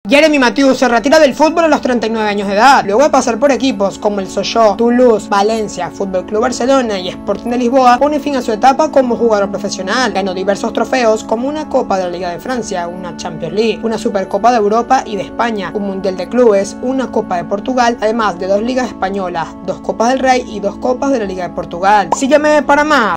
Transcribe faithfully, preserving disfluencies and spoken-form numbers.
Jeremy Mathieu se retira del fútbol a los treinta y nueve años de edad, luego de pasar por equipos como el Sochaux, Toulouse, Valencia, Fútbol Club Barcelona y Sporting de Lisboa. Pone fin a su etapa como jugador profesional. Ganó diversos trofeos como una Copa de la Liga de Francia, una Champions League, una Supercopa de Europa y de España, un Mundial de Clubes, una Copa de Portugal, además de dos ligas españolas, dos Copas del Rey y dos Copas de la Liga de Portugal. Sígueme para más.